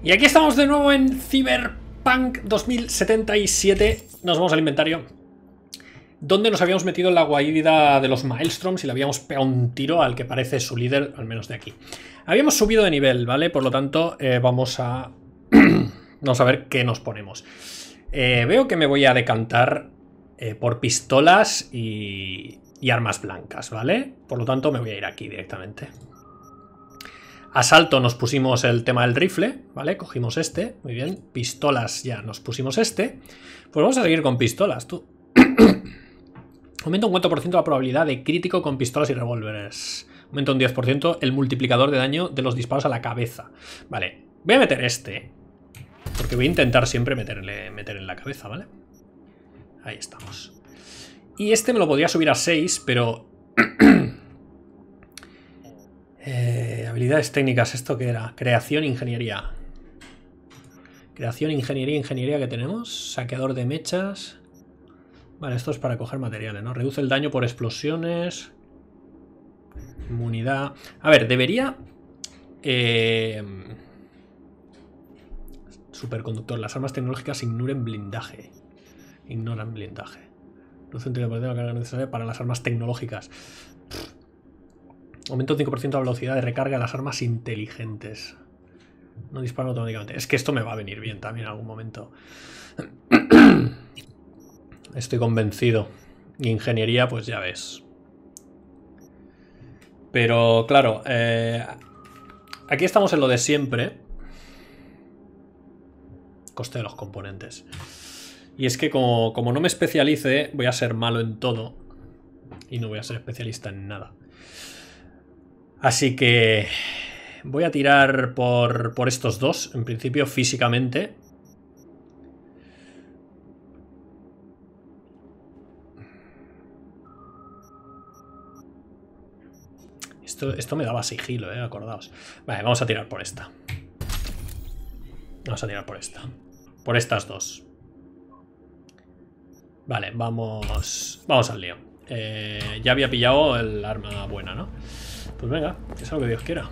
Y aquí estamos de nuevo en Cyberpunk 2077. Nos vamos al inventario, donde nos habíamos metido en la guarida de los Maelstroms y le habíamos pegado un tiro al que parece su líder, al menos de aquí. Habíamos subido de nivel, ¿vale? Por lo tanto, vamos a ver qué nos ponemos. Veo que me voy a decantar por pistolas y armas blancas, ¿vale? Por lo tanto, me voy a ir aquí directamente. Asalto nos pusimos el tema del rifle, ¿vale? Cogimos este, muy bien. Pistolas ya nos pusimos este. Pues vamos a seguir con pistolas, tú. Aumenta un 4% la probabilidad de crítico con pistolas y revólveres. Aumenta un 10% el multiplicador de daño de los disparos a la cabeza. Vale, voy a meter este, porque voy a intentar siempre meter en la cabeza, ¿vale? Ahí estamos. Y este me lo podría subir a 6, pero... habilidades técnicas, ¿esto qué era? Creación, ingeniería. Creación, ingeniería que tenemos. Saqueador de mechas. Vale, esto es para coger materiales, ¿no? Reduce el daño por explosiones. Inmunidad. A ver, debería... Superconductor. Las armas tecnológicas ignoran blindaje. Ignoran blindaje. Reduce un 30% de la carga necesaria para las armas tecnológicas. Aumenta un 5% la velocidad de recarga de las armas inteligentes. No disparan automáticamente. Es que esto me va a venir bien también en algún momento. Estoy convencido. Y ingeniería, pues ya ves. Pero claro, aquí estamos en lo de siempre. Coste de los componentes. Y es que como no me especialice, voy a ser malo en todo. Y no voy a ser especialista en nada. Así que voy a tirar por estos dos, en principio físicamente. Esto me daba sigilo, acordaos. Vale, vamos a tirar por esta. Vamos a tirar por esta. Por estas dos. Vale, vamos al lío. Ya había pillado el arma buena, ¿no? Pues venga, que sea lo que Dios quiera.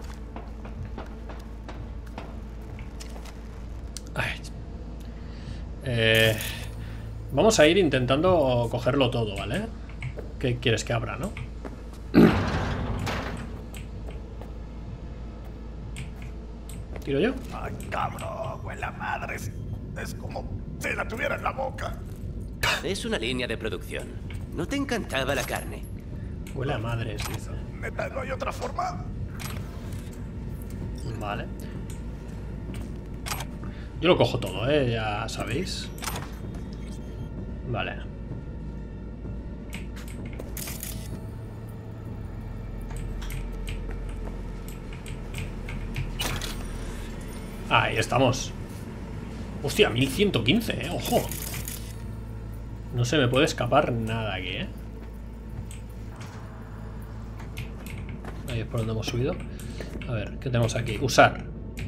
Vamos a ir intentando cogerlo todo, ¿vale? ¿Qué quieres que abra, no? ¿Tiro yo? Ay, cabrón, huele a madres. Es como si la tuviera en la boca. Es una línea de producción. ¿No te encantaba la carne? Huele a madres, dice. Neta, ¿no hay otra forma? Vale. Yo lo cojo todo, ya sabéis. Vale. Ahí estamos. Hostia, 1115, ojo. No se me puede escapar nada aquí, Ahí es por donde hemos subido. A ver, ¿qué tenemos aquí? Usar.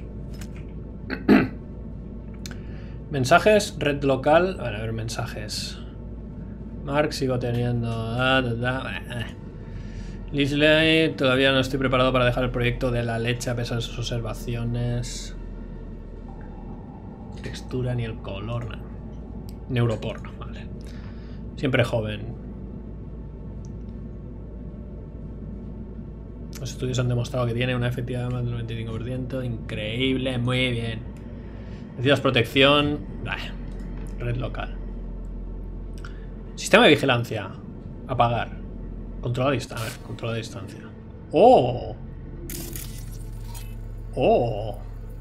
Mensajes, red local. A ver, mensajes. Mark, sigo teniendo... Lisley, todavía no estoy preparado para dejar el proyecto de la leche a pesar de sus observaciones. Textura ni el color. Neuroporno, vale. Siempre joven. Los estudios han demostrado que tiene una efectividad de más del 95%. Increíble, muy bien. Necesitas protección. Red local. Sistema de vigilancia. Apagar. Control a distancia. A ver, control a distancia. ¡Oh! ¡Oh!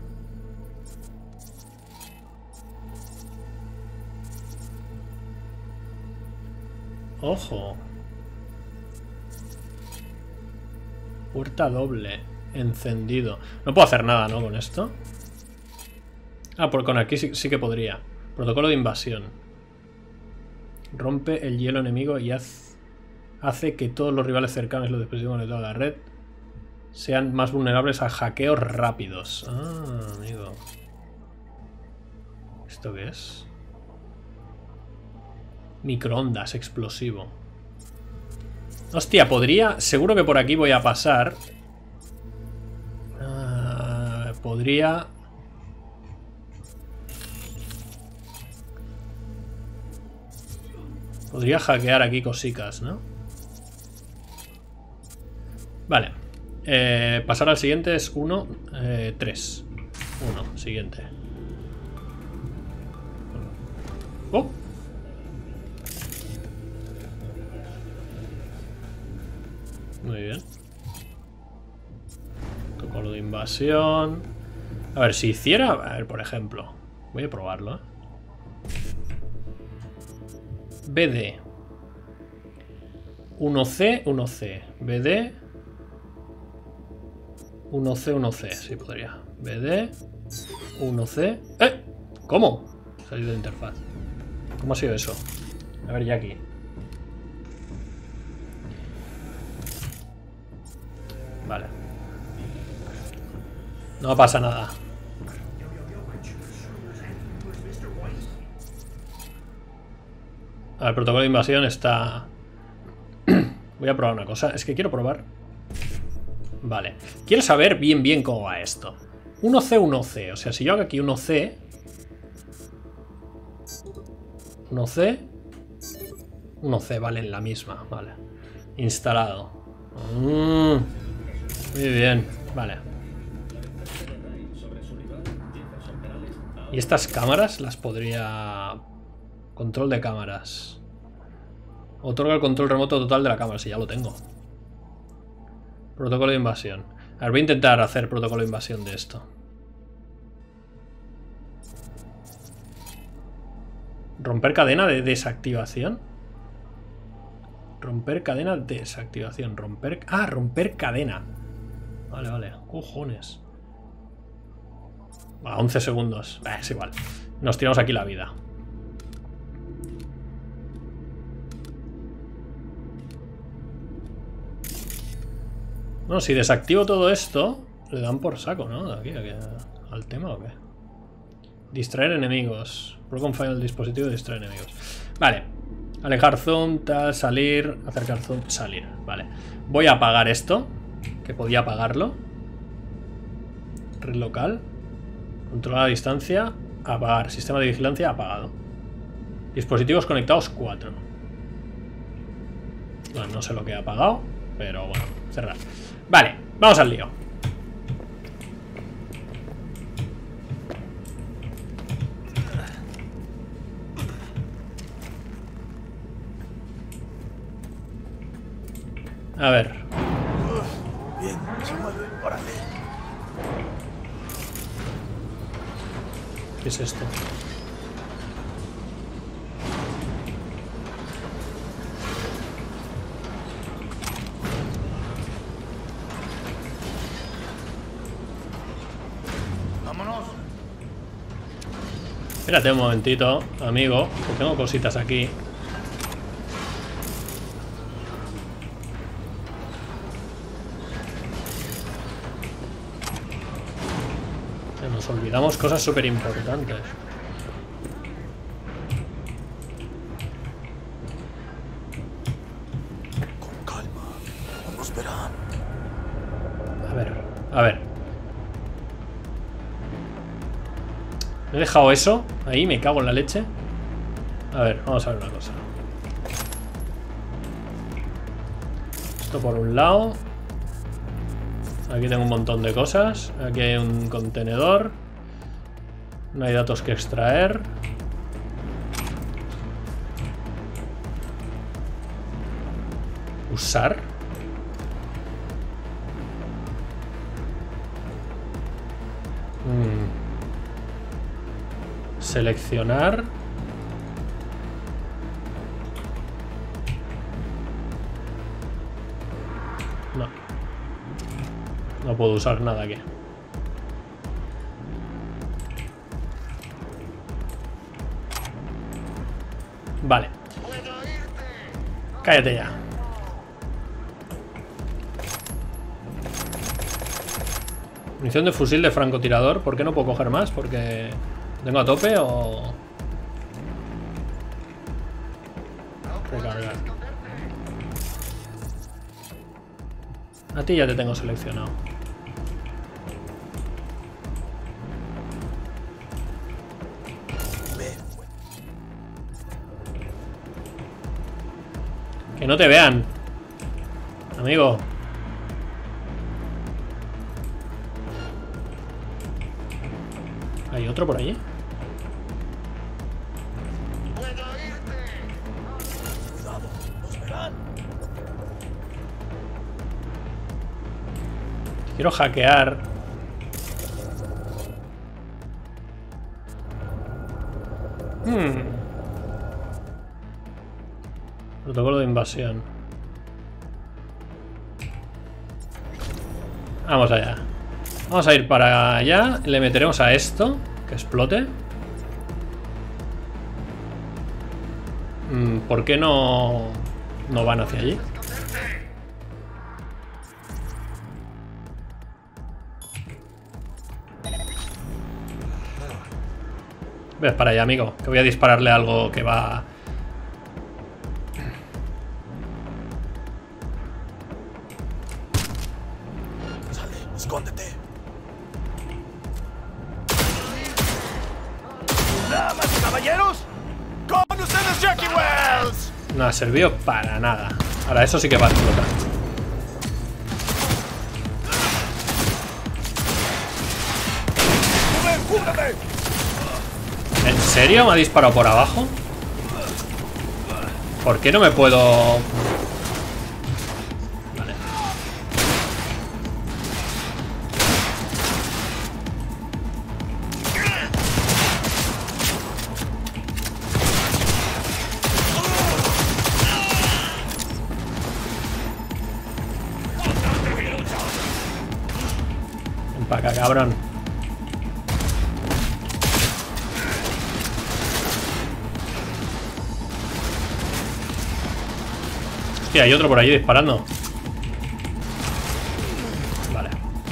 ¡Ojo! Puerta doble. Encendido. No puedo hacer nada, ¿no? Con esto. Ah, con aquí sí que podría. Protocolo de invasión. Rompe el hielo enemigo y hace que todos los rivales cercanos y los dispositivos de toda la red sean más vulnerables a hackeos rápidos. Ah, amigo. ¿Esto qué es? Microondas explosivo. Hostia, podría... Seguro que por aquí voy a pasar. Podría... Podría hackear aquí cositas, ¿no? Vale. Pasar al siguiente es 1, 3. 1, siguiente. ¡Oh! Muy bien. Protocolo de invasión. A ver, si hiciera... A ver, por ejemplo. Voy a probarlo, ¿eh? BD 1C, 1C. BD 1C, 1C. Sí, podría. BD 1C. ¡Eh! ¿Cómo? Salir de la interfaz. ¿Cómo ha sido eso? A ver, ya aquí. Vale. No pasa nada. A ver, el protocolo de invasión está... Voy a probar una cosa. Es que quiero probar. Vale. Quiero saber bien cómo va esto. 1C, 1C. O sea, si yo hago aquí 1C... 1C... 1C, vale, en la misma. Vale. Instalado. Muy bien. Vale. Y estas cámaras las podría... Control de cámaras. Otorga el control remoto total de la cámara. Si ya lo tengo. Protocolo de invasión. A ver, voy a intentar hacer protocolo de invasión de esto. Romper cadena de desactivación. Romper cadena de desactivación. Romper... Ah, romper cadena. Vale, vale. Cojones. A 11 segundos. Es igual. Nos tiramos aquí la vida. Bueno, si desactivo todo esto, le dan por saco, ¿no? Aquí, al tema, ¿o qué? Distraer enemigos. Broken file del dispositivo, distraer enemigos. Vale. Alejar zoom, tal, salir. Acercar zoom, salir. Vale. Voy a apagar esto, que podía apagarlo. Red local. Controlar a distancia. Apagar. Sistema de vigilancia apagado. Dispositivos conectados 4. Bueno, no sé lo que he apagado, pero bueno, cerrar. Vale, vamos al lío. A ver. Bien, se mueve, órale. ¿Qué es esto? Vámonos. Espérate un momentito, amigo, que tengo cositas aquí. Nos olvidamos cosas súper importantes. Con calma. No nos verán. A ver. ¿He dejado eso? Ahí me cago en la leche. A ver, vamos a ver una cosa. Esto por un lado. Aquí tengo un montón de cosas. Aquí hay un contenedor. No hay datos que extraer. Usar. Seleccionar. No. No puedo usar nada aquí. Vale. Cállate ya. Munición de fusil de francotirador. ¿Por qué no puedo coger más? ¿Porque tengo a tope o...? Recargar. A ti ya te tengo seleccionado. Que no te vean. Amigo. ¿Hay otro por allí? Quiero hackear. Protocolo de invasión. Vamos allá. Vamos a ir para allá. Le meteremos a esto. Que explote. ¿Por qué no van hacia allí? Ves para allá, amigo. Que voy a dispararle algo que va... Sale, escóndete. Damas y caballeros, con ustedes Jackie Wells. No ha servido para nada. Ahora eso sí que va a explotar. ¡Cúbrete! ¿En serio me ha disparado por abajo? ¿Por qué no me puedo...? Vale. Ven para acá, cabrón. Hostia, hay otro por allí disparando. Vale.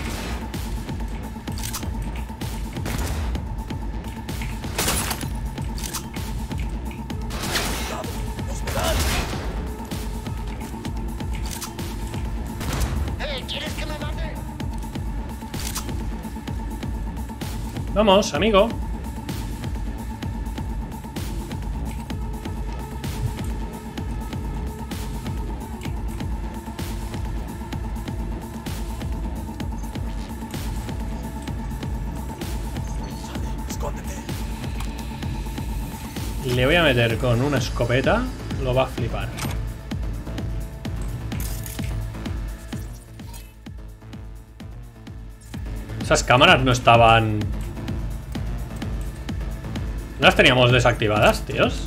¿Quieres que me mate? Vamos, amigo. Le voy a meter con una escopeta. Lo va a flipar. Esas cámaras no estaban... ¿No las teníamos desactivadas, tíos?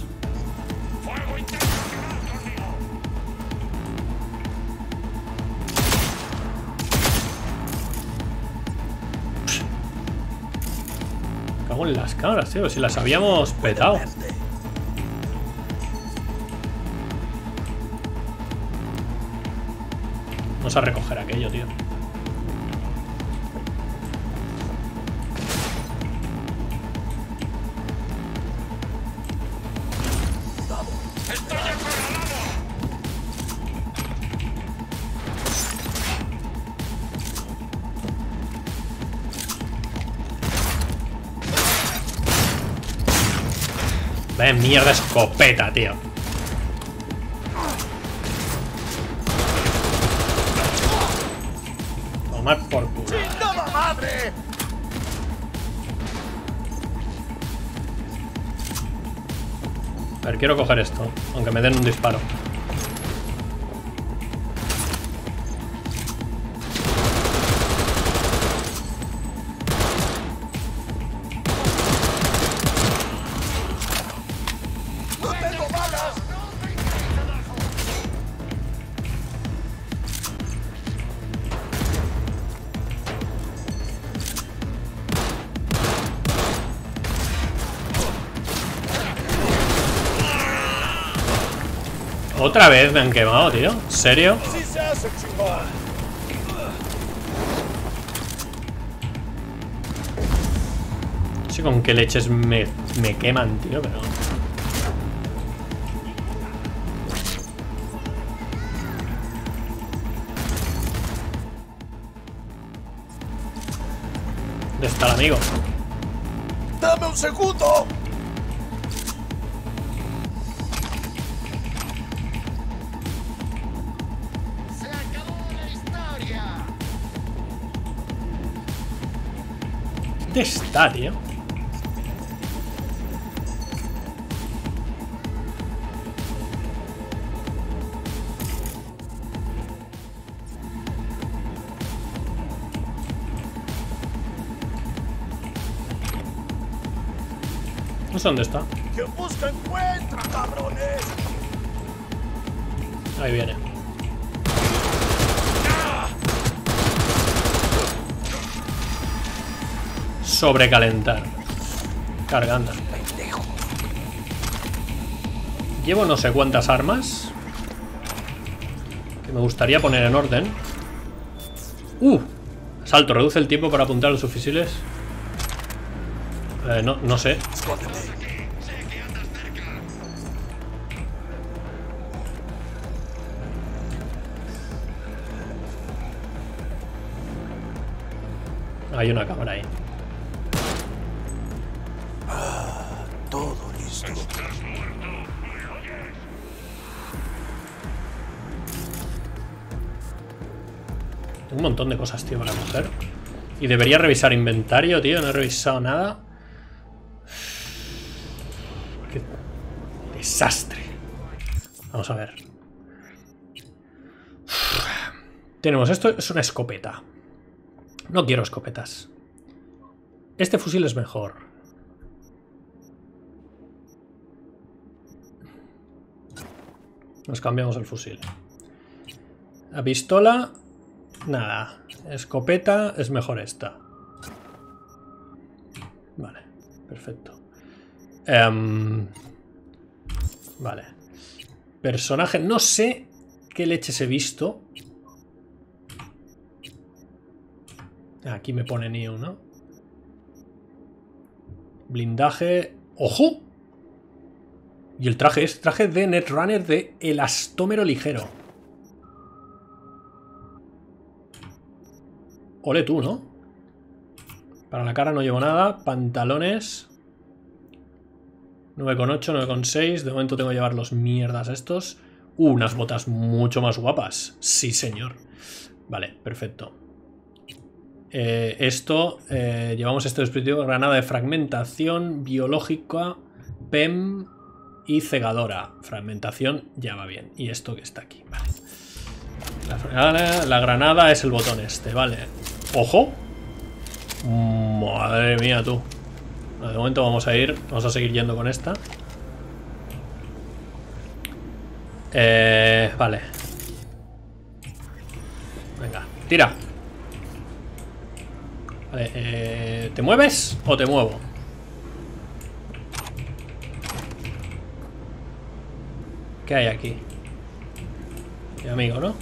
Cago en las cámaras, tío. Si las habíamos petado. Vamos a recoger aquello, tío. Vaya mierda escopeta, tío. Tomar por culo. ¡Chingada madre! A ver, quiero coger esto, aunque me den un disparo. ¡No tengo balas! Otra vez me han quemado, tío. ¿En serio? ¡Sí se hace, chingón! No sé con qué leches me queman, tío, pero... ¿Dónde está el amigo? ¡Dame un segundo! ¿Dónde está, tío? No sé dónde está. ¡Quien busca encuentra, cabrones! Ahí viene. Sobrecalentar. Cargando. Llevo no sé cuántas armas que me gustaría poner en orden. Salto, reduce el tiempo para apuntar a sus fusiles. No sé. Hay una cámara ahí. Todo listo. Tengo un montón de cosas, tío, para coger. Y debería revisar inventario, tío. No he revisado nada. Qué desastre. Vamos a ver. Tenemos esto, es una escopeta. No quiero escopetas. Este fusil es mejor. Nos cambiamos el fusil. La pistola, nada. Escopeta es mejor esta. Vale, perfecto. Vale. Personaje, no sé qué leches he visto. Aquí me pone Neo, ¿no? Blindaje. ¡Ojo! Y el traje es traje de Netrunner de elastómero ligero. Ole tú, ¿no? Para la cara no llevo nada. Pantalones 9,8, 9,6. De momento tengo que llevar los mierdas estos. Unas botas mucho más guapas. Sí, señor. Vale, perfecto. Llevamos este dispositivo, granada de fragmentación biológica, PEM y cegadora. Fragmentación ya va bien. Y esto que está aquí, vale. La granada es el botón este, vale. ¡Ojo! Madre mía, tú. De momento vamos a seguir yendo con esta. Vale. Venga, tira. Vale, ¿te mueves o te muevo? ¿Qué hay aquí? Mi amigo, ¿no?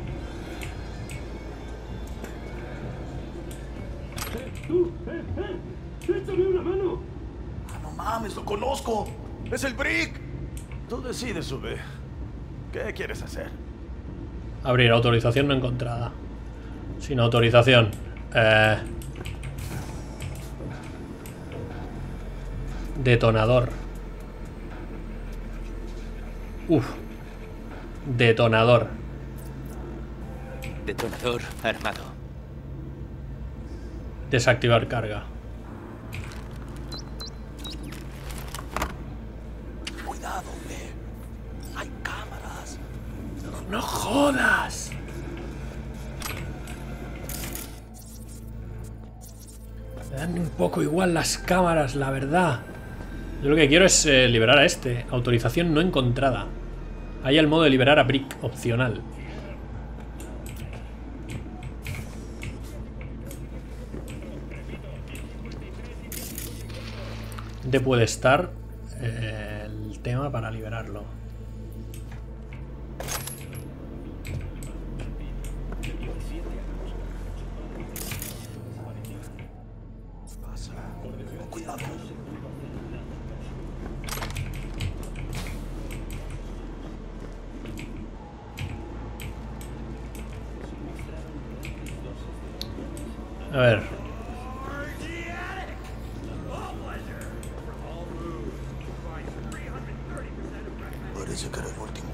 ¡Échame una mano! Ah, no mames, lo conozco. Es el Brick. Tú decides, sube. ¿Qué quieres hacer? Abrir, autorización no encontrada. Sin autorización. Detonador. Detonador. Detonador armado. Desactivar carga. Cuidado, hay cámaras. ¡No jodas! Me dan un poco igual las cámaras, la verdad. Yo lo que quiero es liberar a este. Autorización no encontrada. Hay el modo de liberar a Brick, opcional. ¿Dónde puede estar el tema para liberarlo? Cuidado. A ver. Parece que era el último.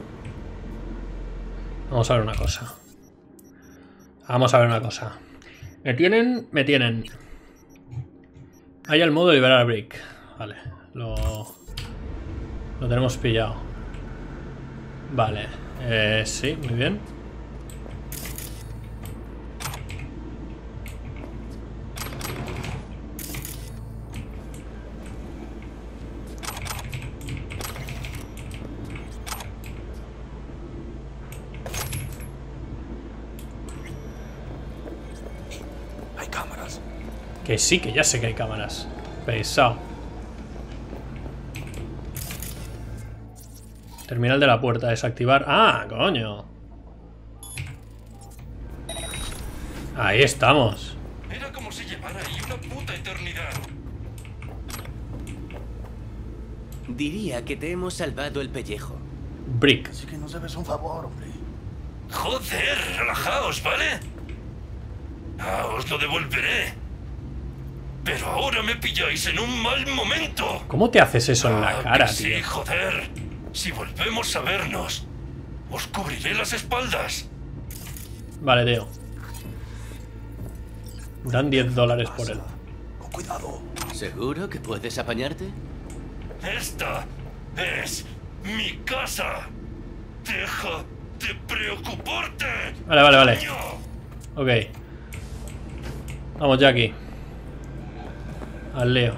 Vamos a ver una cosa. Vamos a ver una cosa. Me tienen, me tienen. Hay el modo de liberar a Brick. Vale, lo tenemos pillado. Vale, sí, muy bien. Hay cámaras. Que sí, que ya sé que hay cámaras. Pesado. Terminal de la puerta, desactivar. ¡Ah, coño! Ahí estamos. Era como si llevara ahí una puta eternidad. Diría que te hemos salvado el pellejo. Brick. Así que nos debes un favor, hombre. Joder, relajaos, ¿vale? Os lo devolveré. Pero ahora me pilláis en un mal momento. ¿Cómo te haces eso en la cara, que tío? sí, joder. Si volvemos a vernos, os cubriré las espaldas. Vale, tío. Dan $10 por él. Con cuidado. ¿Seguro que puedes apañarte? Esta es mi casa. Deja de preocuparte. Vale, vale, vale. coño. Ok. Vamos, Jackie. Al Leo.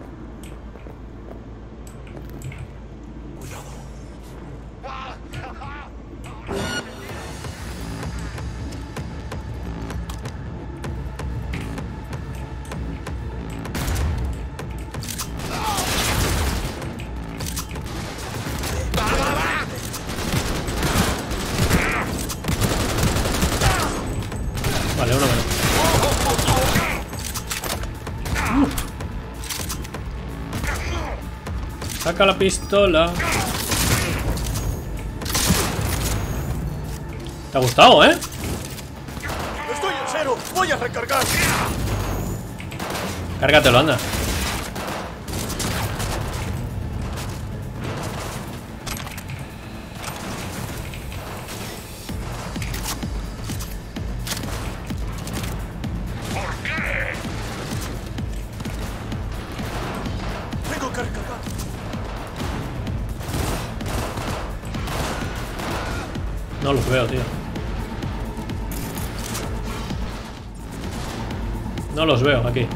Vale, uno menos. Saca la pistola. ¿Te ha gustado, eh? Estoy en cero. Voy a recargar. Cárgatelo, anda. Tengo que recargar. No los veo, tío. No los veo aquí.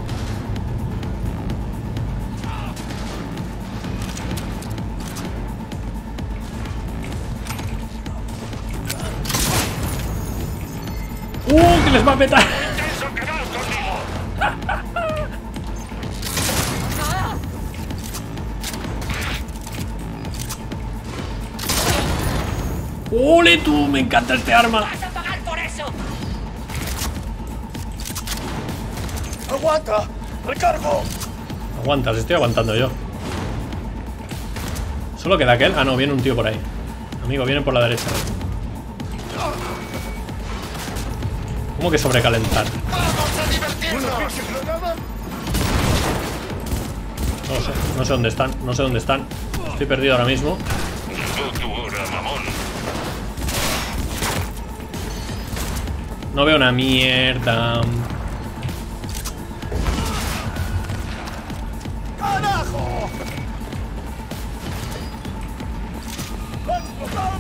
¡Que les va a petar! Eso, quedaos conmigo. ¡Ole tú! ¡Me encanta este arma! ¡Vas a pagar por eso! ¡Aguanta! ¡Recargo! Aguantas, estoy aguantando yo. Solo queda aquel. Ah, no, viene un tío por ahí. Amigo, viene por la derecha. ¿Cómo que sobrecalentar? ¡Vamos a divertirnos! No sé, no sé dónde están. No sé dónde están. Estoy perdido ahora mismo. No tu hora, mamón. No veo una mierda. ¡Carajo! ¡Va a explotar!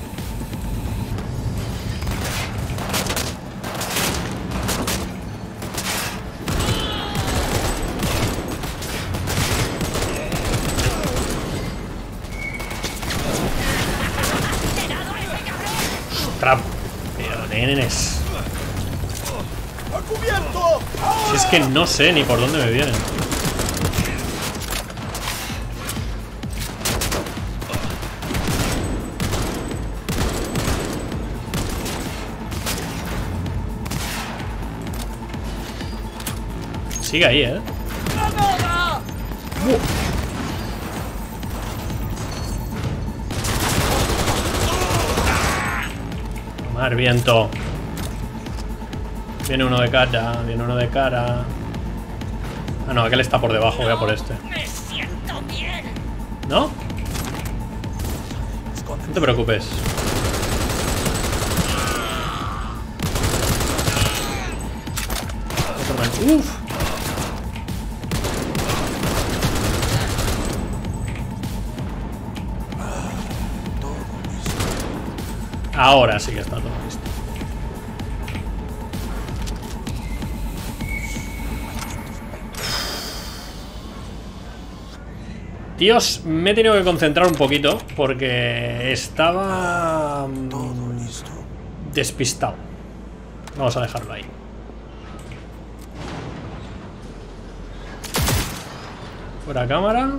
Trap. Pero nenes. ¡A cubierto! Si es que no sé ni por dónde me vienen. Sigue ahí, ¿eh? ¡Granada! Tomar viento. Viene uno de cara, viene uno de cara. Ah, no, aquel está por debajo, voy a por este. ¡Me siento bien! ¿No? No te preocupes. Uf. Ahora sí que está todo listo. Tíos, me he tenido que concentrar un poquito porque estaba despistado. Vamos a dejarlo ahí. Fuera cámara.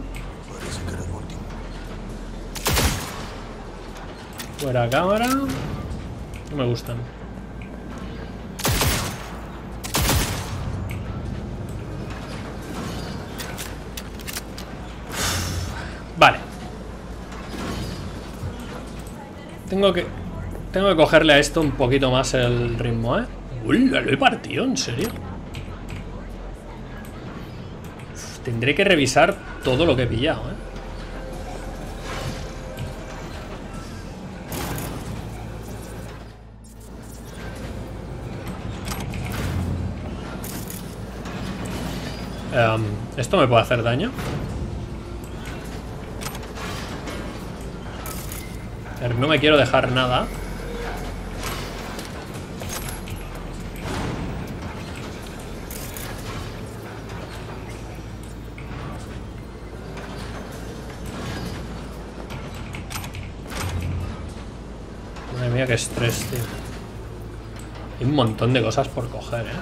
Fuera cámara. No me gustan. Vale. Tengo que cogerle a esto un poquito más el ritmo, ¿eh? Uy, lo he partido, ¿en serio? Uf, tendré que revisar todo lo que he pillado, ¿eh? ¿Esto me puede hacer daño? A ver, no me quiero dejar nada. Madre mía, qué estrés, tío. Hay un montón de cosas por coger, ¿eh?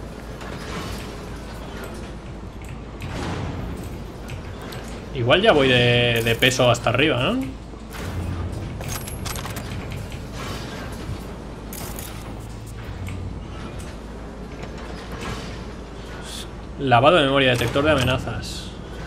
Igual ya voy de peso hasta arriba, ¿no? Lavado de memoria, detector de amenazas.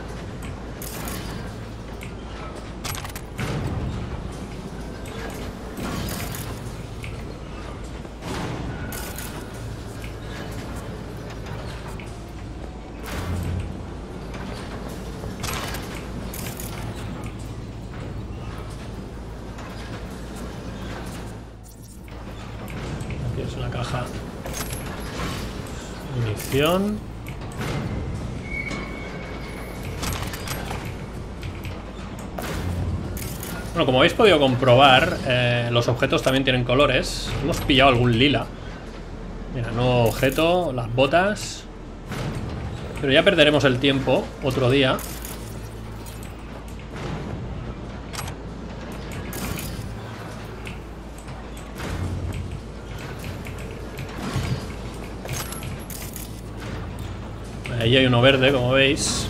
Aquí es una caja. Munición. Bueno, como habéis podido comprobar, los objetos también tienen colores. Hemos pillado algún lila. Mira, nuevo objeto, las botas. Pero ya perderemos el tiempo otro día. Ahí hay uno verde, como veis.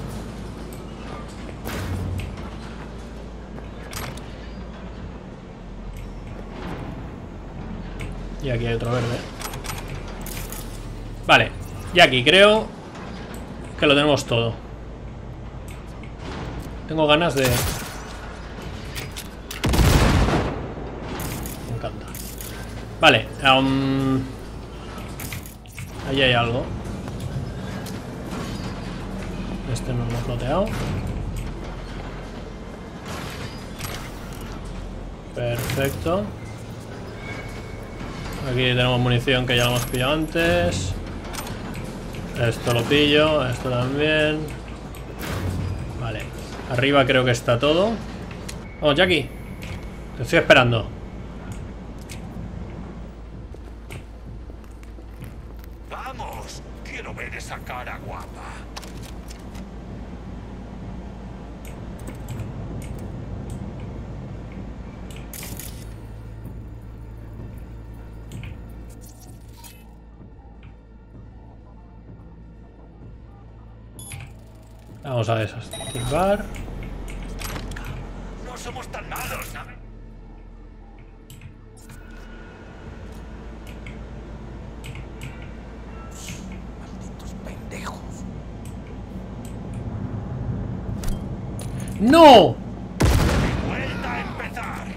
Y aquí hay otro verde. Vale, y aquí creo que lo tenemos todo. Tengo ganas de... Me encanta. Vale, ahí hay algo. Este no lo hemos loteado. Perfecto. Aquí tenemos munición que ya lo hemos pillado antes. Esto lo pillo, esto también. Vale, arriba creo que está todo. Vamos, Jackie. Te estoy esperando. Vamos, quiero ver esa cara guapa. Vamos a desactivar. No somos tan malos, ¿sabes? Malditos pendejos. ¡No! Vuelta a empezar.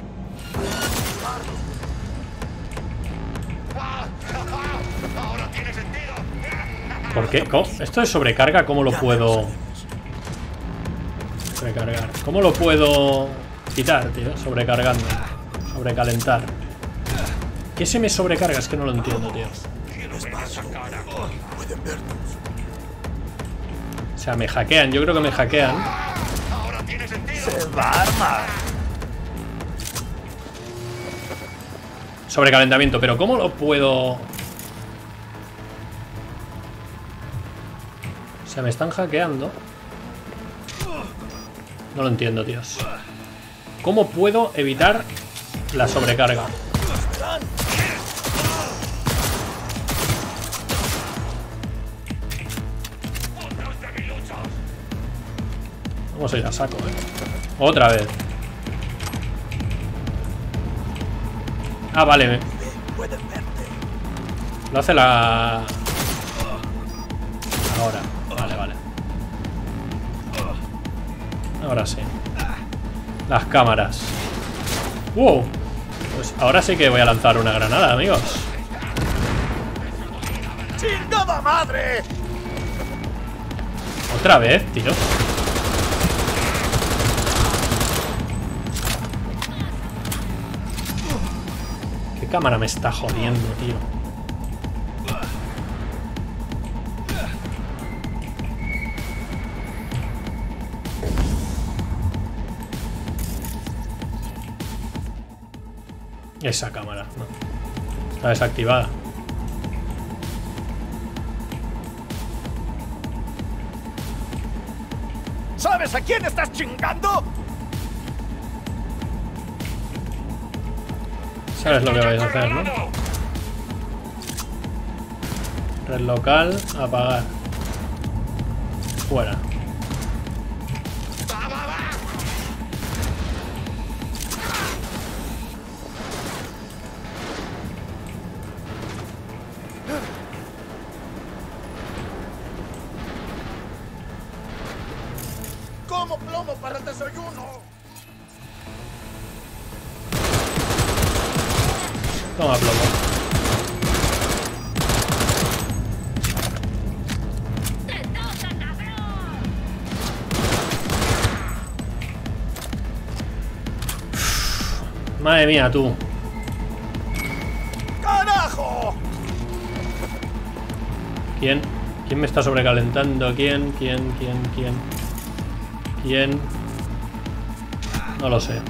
Ahora tiene sentido. ¿Por qué? ¿Esto es sobrecarga? ¿Cómo lo puedo...? Sobrecargar. ¿Cómo lo puedo quitar, tío? Sobrecargando. Sobrecalentar. ¿Qué se me sobrecarga? Es que no lo entiendo, tío. Quiero despacio. Pueden vernos. O sea, me hackean. Yo creo que me hackean. Ahora tiene sentido. Se va a armar. Sobrecalentamiento. Pero ¿cómo lo puedo...? O sea, me están hackeando. No lo entiendo, tíos. ¿Cómo puedo evitar la sobrecarga? Vamos a ir a saco, Otra vez. Ah, vale. Lo hace la... Ahora. Vale, vale. Ahora sí. Las cámaras. ¡Wow! Pues ahora sí que voy a lanzar una granada, amigos. ¡Chingada madre! Otra vez, tío. ¿Qué cámara me está jodiendo, tío? Esa cámara, no. Está desactivada. ¿Sabes a quién estás chingando? Sabes lo que vais a hacer, ¿no? Red local, apagar. Fuera. Como plomo para el desayuno. Toma plomo. Madre mía, tú. ¡Carajo! ¿Quién? ¿Quién me está sobrecalentando? ¿Quién? No lo sé.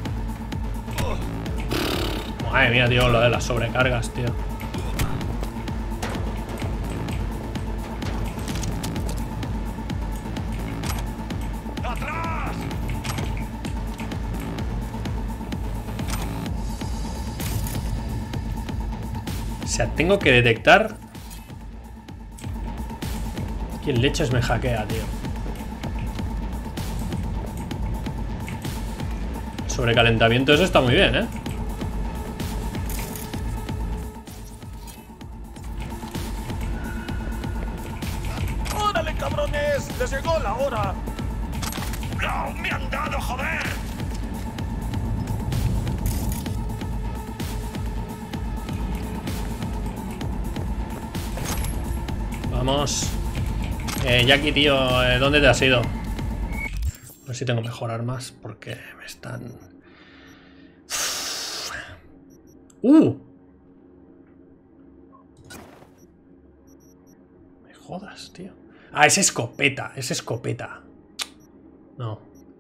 Madre mía, tío, lo de las sobrecargas, tío. ¡Atrás! O sea, tengo que detectar quién leches me hackea, tío. Sobrecalentamiento, eso está muy bien, ¿eh? ¡Órale, cabrones! ¡Les llegó la hora! ¡No! ¡Me han dado, joder! Vamos. Jackie, tío, ¿dónde te has ido? A ver si tengo mejor armas, porque me están... Me jodas, tío. Ah, es escopeta, es escopeta. No.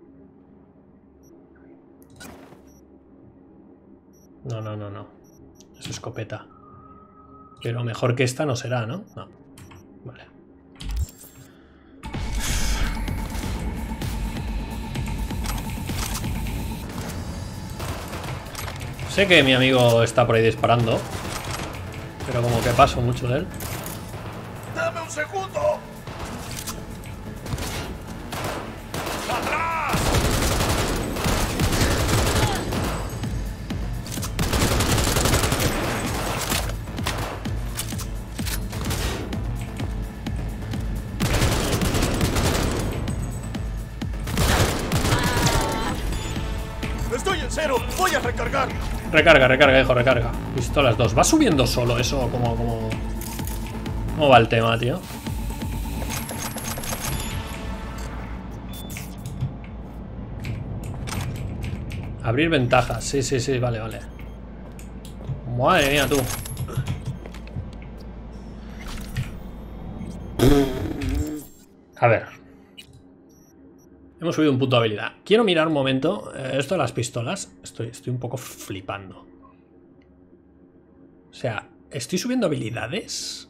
No. Es escopeta. Pero mejor que esta no será, ¿no? No. Vale. Sé que mi amigo está por ahí disparando, pero como que paso mucho de él. ¡Dame un segundo! ¡Atrás! ¡Estoy en cero! ¡Voy a recargar! Recarga, hijo, recarga. Pistolas 2. Va subiendo solo eso, ¿cómo va el tema, tío? Abrir ventajas. Sí, vale. Madre mía, tú. A ver. Hemos subido un punto de habilidad. Quiero mirar un momento esto de las pistolas. Estoy un poco flipando. O sea, ¿estoy subiendo habilidades?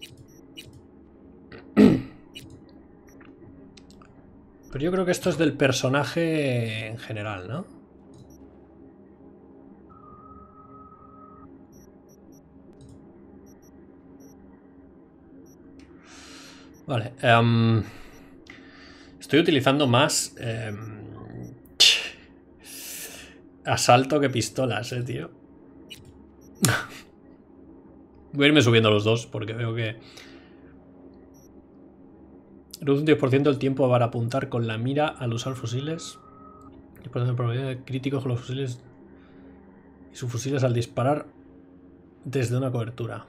Pero yo creo que esto es del personaje en general, ¿no? Vale. Estoy utilizando más asalto que pistolas, tío. Voy a irme subiendo los dos porque veo que... Reduce un 10% el tiempo para apuntar con la mira al usar fusiles. 10% de probabilidad de críticos con los fusiles. Y sus fusiles al disparar desde una cobertura.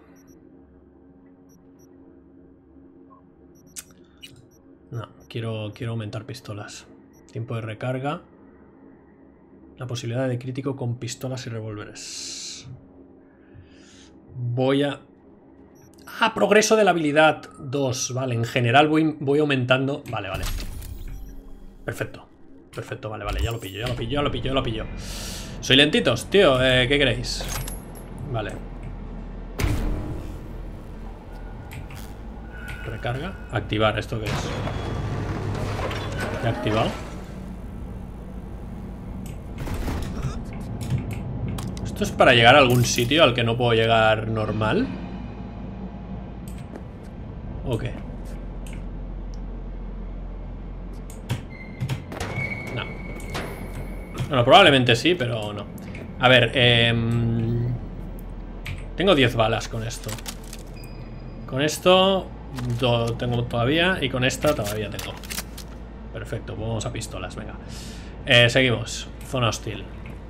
No, quiero aumentar pistolas. Tiempo de recarga. La posibilidad de crítico con pistolas y revólveres. Voy a... Ah, progreso de la habilidad 2. Vale, en general voy aumentando. Vale, vale. Perfecto. Perfecto, vale, vale. Ya lo pillo, ya lo pillo, ya lo pillo, ya lo pillo. Soy lentitos, tío. ¿Qué queréis? Vale. Recarga. Activar. ¿Esto qué es? ¿Ya he activado? ¿Esto es para llegar a algún sitio al que no puedo llegar normal? Ok. No. Bueno, probablemente sí, pero no. A ver, tengo 10 balas con esto. Con esto tengo todavía. Y con esta todavía tengo. Perfecto, pues vamos a pistolas, venga. Seguimos. Zona hostil.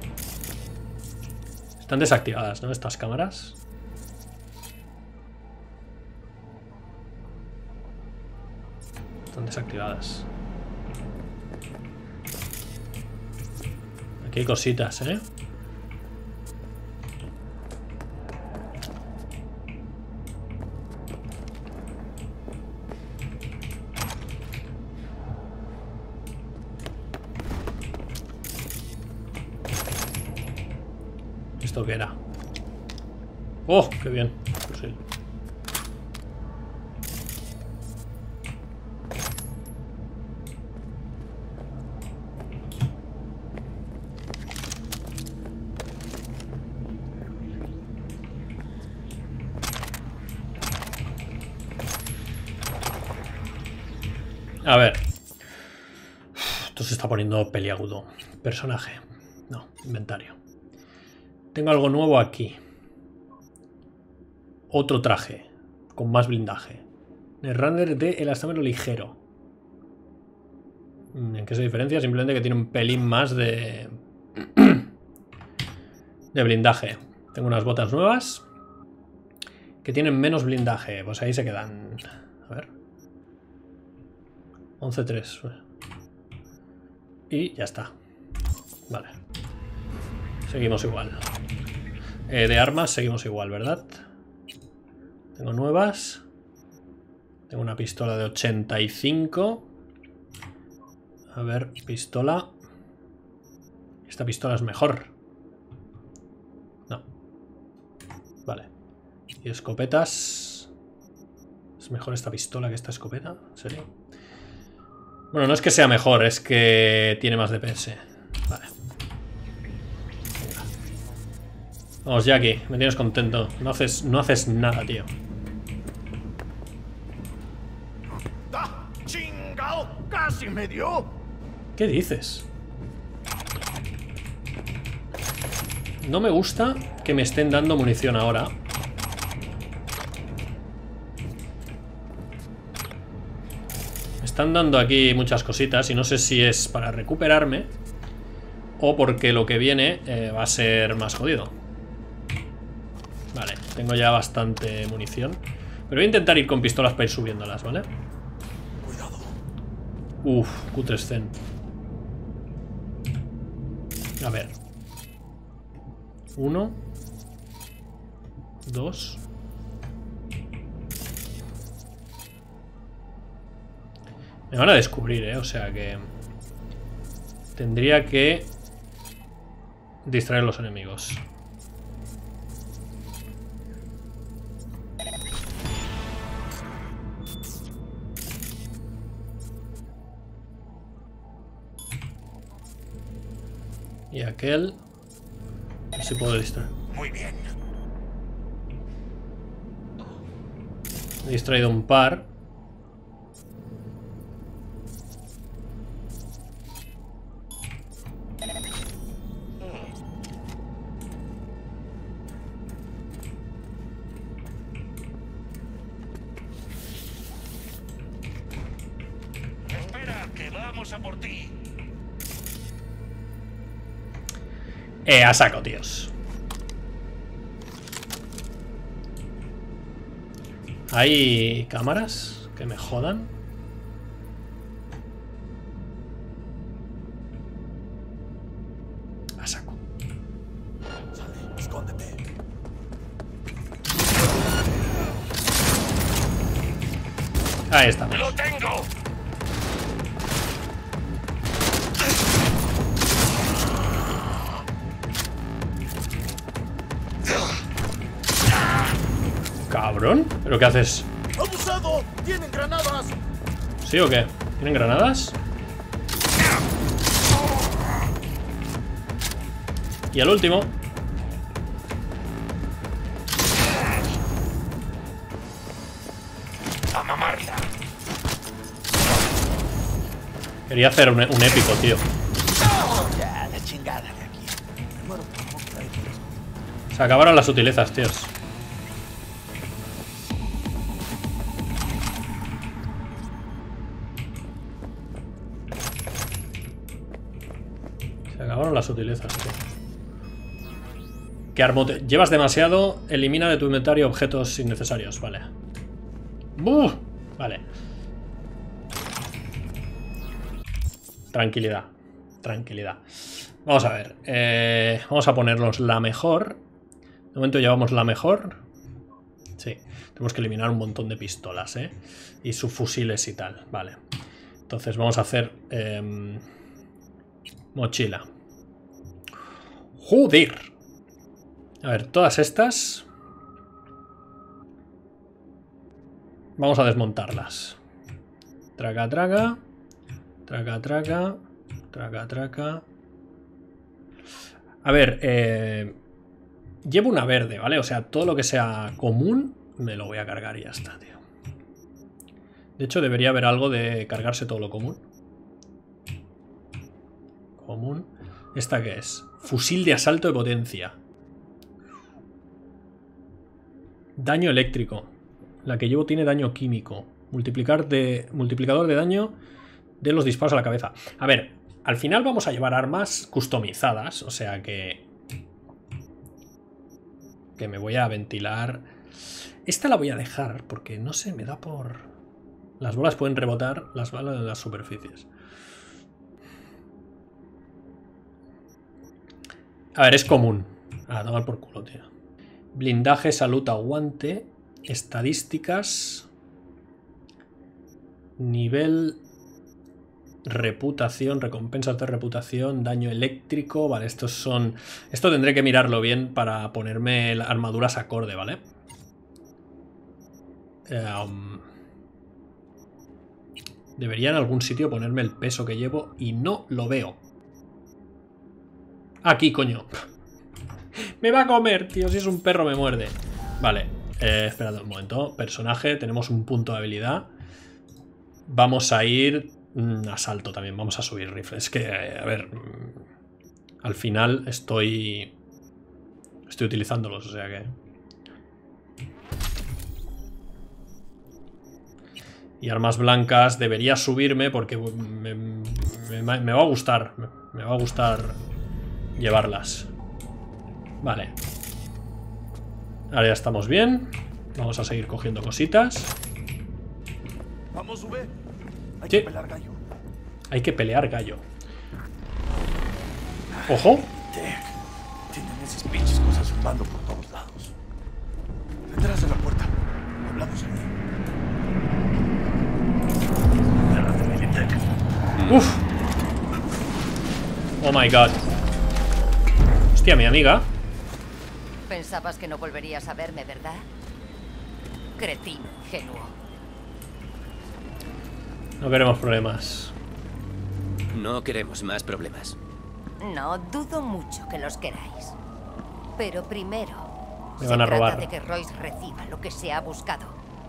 Están desactivadas, ¿no? Estas cámaras. Están desactivadas. Aquí hay cositas, ¿eh? ¿Esto qué era? ¡Oh, qué bien! Fusil. A ver. Esto se está poniendo peliagudo. Personaje. No, inventario. Tengo algo nuevo aquí. Otro traje. Con más blindaje. El runner de elastómero ligero. ¿En qué se diferencia? Simplemente que tiene un pelín más de... de blindaje. Tengo unas botas nuevas. Que tienen menos blindaje. Pues ahí se quedan. A ver. 11-3. Y ya está. Vale. Seguimos igual. De armas seguimos igual, ¿verdad? Tengo nuevas. Tengo una pistola de 85. A ver, pistola. Esta pistola es mejor. No. Vale. Y escopetas. ¿Es mejor esta pistola que esta escopeta? ¿En serio? Bueno, no es que sea mejor, es que tiene más DPS. Vale. Vamos, Jackie, me tienes contento. No haces nada, tío. ¡Ah! ¡Chingao! ¡Casi me dio! ¿Qué dices? No me gusta que me estén dando munición ahora. Me están dando aquí muchas cositas y no sé si es para recuperarme o porque lo que viene va a ser más jodido. Vale, tengo ya bastante munición. Pero voy a intentar ir con pistolas para ir subiéndolas, ¿vale? Cuidado. Uf, Q300. A ver. 1 2. Me van a descubrir, o sea que... Tendría que... distraer a los enemigos. Y aquel... a ver si puedo distraer. Muy bien. He distraído un par. Espera, que vamos a por ti. A saco, tíos. ¿Hay cámaras que me jodan? A saco. Sale, escóndete. Ahí estamos. ¡Lo tengo! Cabrón, ¿pero qué haces? ¡Abusado! ¡Tienen granadas! ¿Sí o qué? ¿Tienen granadas? Y el último. ¡A mamarla! Quería hacer un épico, tío. Ya, la chingada de aquí. Me muero por poco ahí. Se acabaron las sutilezas, tíos. Se acabaron las sutilezas, tío. ¿Qué armote? Llevas demasiado. Elimina de tu inventario objetos innecesarios. Vale. ¡Buh! Vale. Tranquilidad. Tranquilidad. Vamos a ver. Vamos a ponernos la mejor. De momento llevamos la mejor. Sí. Tenemos que eliminar un montón de pistolas, y subfusiles y tal. Vale. Entonces vamos a hacer... mochila. ¡Joder! A ver, todas estas... vamos a desmontarlas. Traca, traca. Traca, traca. Traca, traca. A ver, llevo una verde, ¿vale? O sea, todo lo que sea común me lo voy a cargar y ya está, tío. De hecho, debería haber algo de cargarse todo lo común. Común. ¿Esta qué es? Fusil de asalto de potencia. Daño eléctrico. La que llevo tiene daño químico. Multiplicador de daño de los disparos a la cabeza. A ver, al final vamos a llevar armas customizadas. O sea que... que me voy a ventilar. Esta la voy a dejar porque no sé, me da por... las bolas pueden rebotar las balas en las superficies. A ver, es común. A tomar por culo, tío. Blindaje, salud, aguante. Estadísticas. Nivel. Reputación, recompensas de reputación, daño eléctrico. Vale, estos son... esto tendré que mirarlo bien para ponerme armaduras acorde, ¿vale? Debería en algún sitio ponerme el peso que llevo y no lo veo. Aquí, coño. Me va a comer, tío. Si es un perro me muerde. Vale, esperad un momento. Personaje, tenemos un punto de habilidad. Vamos a ir... asalto también, vamos a subir rifles. Que, a ver... al final estoy utilizándolos, o sea que... y armas blancas debería subirme porque me va a gustar. Me va a gustar llevarlas. Vale. Ahora ya estamos bien. Vamos a seguir cogiendo cositas. Vamos, sube. Hay Sí. que pelear gallo. Hay que pelear gallo. ¡Ojo! Dick, tienen esas pinches cosas zumbando por todos lados. Detrás de la puerta. Hablamos allí. Uf. Oh my god. Hostia, mi amiga. Pensabas que no volverías a verme, ¿verdad? Cretino, ingenuo. No queremos problemas. No queremos más problemas. No, dudo mucho que los queráis. Pero primero, Me van a robar. trata de que Royce reciba lo que se ha buscado.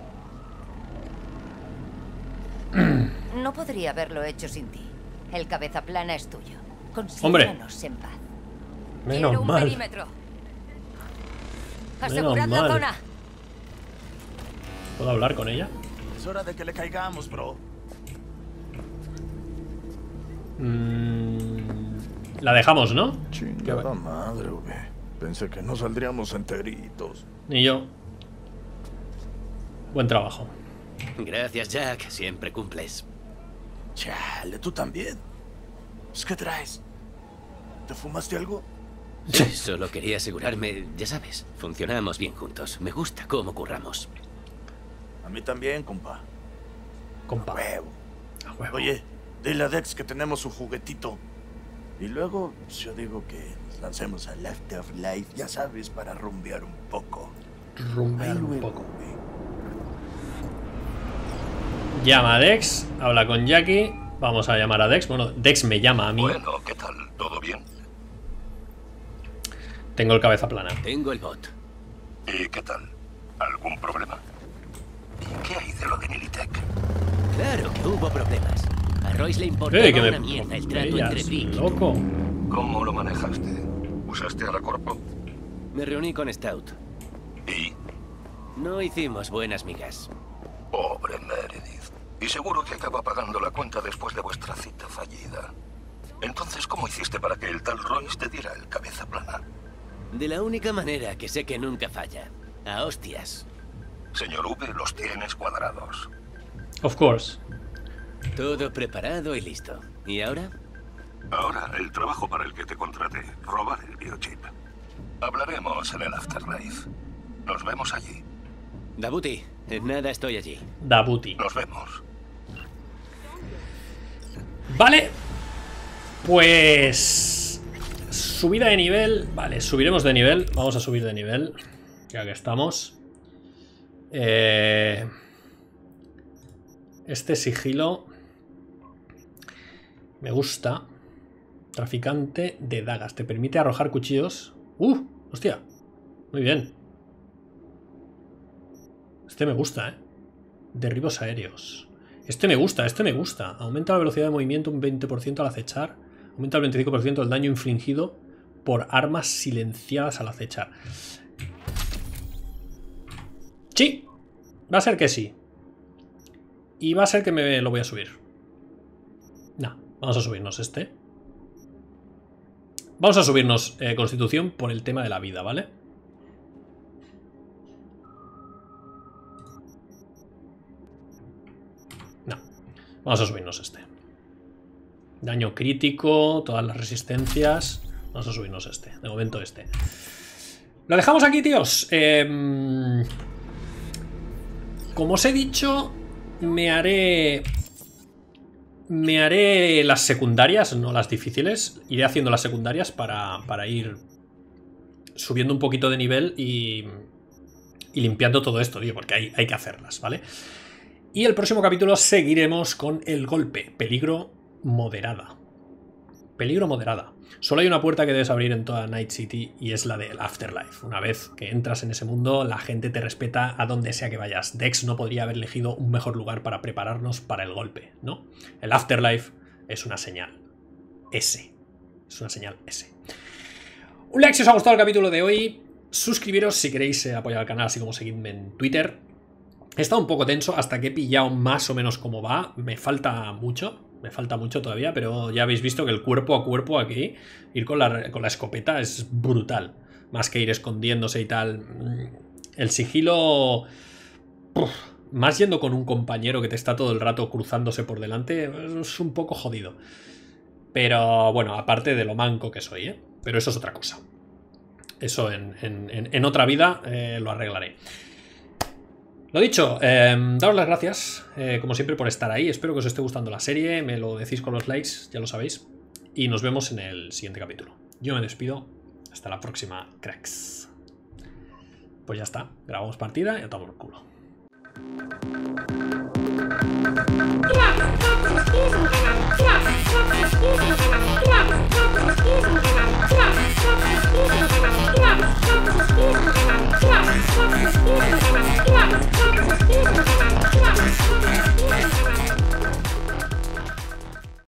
No podría haberlo hecho sin ti. El cabeza plana es tuyo. Considéranos en paz. Quiero Menos un mal. perímetro. Asegurad mal. la zona. ¿Puedo hablar con ella? Es hora de que le caigamos, bro. La dejamos, ¿no? Chingada madre, güey. Pensé que no saldríamos enteritos. Ni yo. Buen trabajo. Gracias, Jack. Siempre cumples. Chale, tú también. ¿Es que traes? ¿Te fumaste algo? Sí, solo quería asegurarme, ya sabes, funcionamos bien juntos. Me gusta cómo curramos. A mí también, compa. Compa. Huevo. A huevo. Oye, dile a Dex que tenemos su juguetito. Y luego yo digo que nos lancemos al Afterlife, ya sabes, para rumbear un poco. Rumbear Ahí un luego, poco. güey. Llama a Dex, habla con Jackie. Vamos a llamar a Dex. Bueno, Dex me llama a mí. Bueno, ¿qué tal? ¿Todo bien? Tengo el cabeza plana. Tengo el bot. ¿Y qué tal? ¿Algún problema? ¿Y qué hay de lo de Militech? Claro que hubo problemas. A Royce le importó Que una mierda el trato Ellas, entre Brick. loco. ¿Cómo lo manejaste? ¿Usaste a la Corpo? Me reuní con Stout. Y... No hicimos buenas migas. pobre Meredith. Y seguro que acaba pagando la cuenta después de vuestra cita fallida. Entonces, ¿cómo hiciste para que el tal Royce te diera el cabeza plana? De la única manera que sé que nunca falla. A hostias. Señor V, los tienes cuadrados. Of course. Todo preparado y listo. ¿Y ahora? Ahora, el trabajo para el que te contraté. Robar el biochip. Hablaremos en el Afterlife. Nos vemos allí. Dabuti, en nada estoy allí. Dabuti. Nos vemos. Vale. Pues... subida de nivel. Vale, subiremos de nivel. Vamos a subir de nivel. Ya que estamos. Este sigilo me gusta. Traficante de dagas. Te permite arrojar cuchillos. Hostia. Muy bien. Este me gusta, ¿eh? Derribos aéreos. Este me gusta, este me gusta. Aumenta la velocidad de movimiento un 20% al acechar. Aumenta el 25% del daño infligido por armas silenciadas al acechar. Sí. Va a ser que sí. Y va a ser que me lo voy a subir. No, vamos a subirnos este. Vamos a subirnos Constitución por el tema de la vida, ¿vale? No, vamos a subirnos este. Daño crítico, todas las resistencias. Vamos a subirnos este, de momento este. Lo dejamos aquí, tíos. Como os he dicho, me haré las secundarias, no las difíciles. Iré haciendo las secundarias para ir subiendo un poquito de nivel y limpiando todo esto, tío, porque hay que hacerlas, ¿vale? Y el próximo capítulo seguiremos con el golpe. Peligro moderada. Peligro moderada. Solo hay una puerta que debes abrir en toda Night City y es la del Afterlife. Una vez que entras en ese mundo, la gente te respeta a donde sea que vayas. Dex no podría haber elegido un mejor lugar para prepararnos para el golpe, ¿no? El Afterlife es una señal S. Es una señal S. Un like si os ha gustado el capítulo de hoy. Suscribiros si queréis apoyar al canal, así como seguidme en Twitter. He estado un poco tenso hasta que he pillado más o menos cómo va. Me falta mucho todavía, pero ya habéis visto que el cuerpo a cuerpo aquí, ir con la escopeta es brutal. Más que ir escondiéndose y tal. El sigilo... más yendo con un compañero que te está todo el rato cruzándose por delante, es un poco jodido. Pero bueno, aparte de lo manco que soy, ¿eh? Pero eso es otra cosa. Eso en otra vida lo arreglaré. Lo dicho, daros las gracias, como siempre, por estar ahí. Espero que os esté gustando la serie. Me lo decís con los likes, ya lo sabéis. Y nos vemos en el siguiente capítulo. Yo me despido. Hasta la próxima, cracks. Pues ya está. Grabamos partida y a tomar por culo. Cracks, suscríbete a mi canal. Cracks.